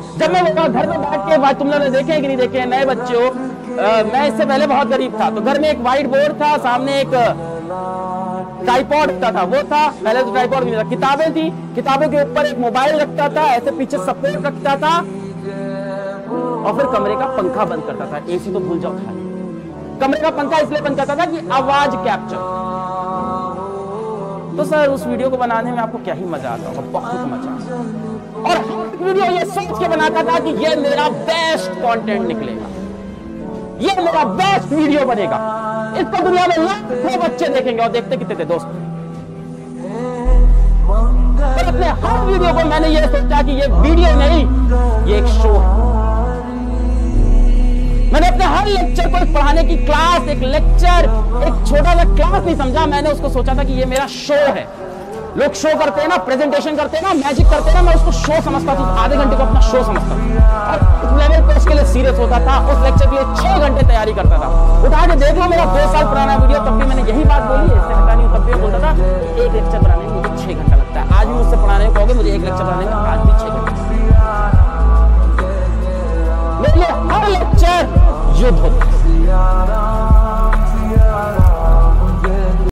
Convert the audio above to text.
जब मैं घर में बैठ के बात, तुम लोगों ने देखे कि नहीं देखे, नए बच्चे हो, मैं इससे पहले बहुत गरीब था, तो घर में एक व्हाइट बोर्ड था, सामने एक ट्राइपॉड था, वो था, पहले तो ट्राइपॉड नहीं था, किताबें थी, किताबों के ऊपर एक मोबाइल रखता था, ऐसे पीछे सपोर्ट रखता था, और फिर कमरे का पंखा बंद करता था। एसी तो भूल जाओ खाली, कमरे का पंखा इसलिए बंद करता था कि आवाज कैप्चर। तो सर उस वीडियो को बनाने में आपको क्या ही मजा आता होगा, बहुत मजा। और वीडियो ये सोच के बनाता था कि ये मेरा बेस्ट कंटेंट निकलेगा, ये मेरा बेस्ट वीडियो बनेगा, इसको दुनिया में लाखों बच्चे देखेंगे। और देखते कितने थे दोस्त। और अपने हर वीडियो को मैंने ये सोचा कि ये वीडियो नहीं, ये एक शो है। मैंने अपने हर लेक्चर को एक पढ़ाने की क्लास, एक लेक्चर, एक छोटा सा क्लास नहीं समझा, मैंने उसको सोचा था कि ये मेरा शो है। लोग शो करते हैं ना, प्रेजेंटेशन करते हैं ना, मैजिक करते हैं ना, मैं उसको शो समझता था, आधे घंटे को अपना शो समझता था। और उस लेवल पे उसके लिए सीरियस होता था, उस लेक्चर के लिए 6 घंटे तैयारी करता था। उठा के देख लो मेरा 2 साल पुराना वीडियो, तब भी मैंने यही बात बोली, इससे हटा नहीं, तब भी मैं बोलता था एक लेक्चर बनाने में मुझे 6 घंटा लगता है। आज भी मुझसे पढ़ाने को कहोगे, मुझे एक लेक्चर बनाने में आज भी 6 घंटे। मेरे लिए हर लेक्चर युद्ध होता है।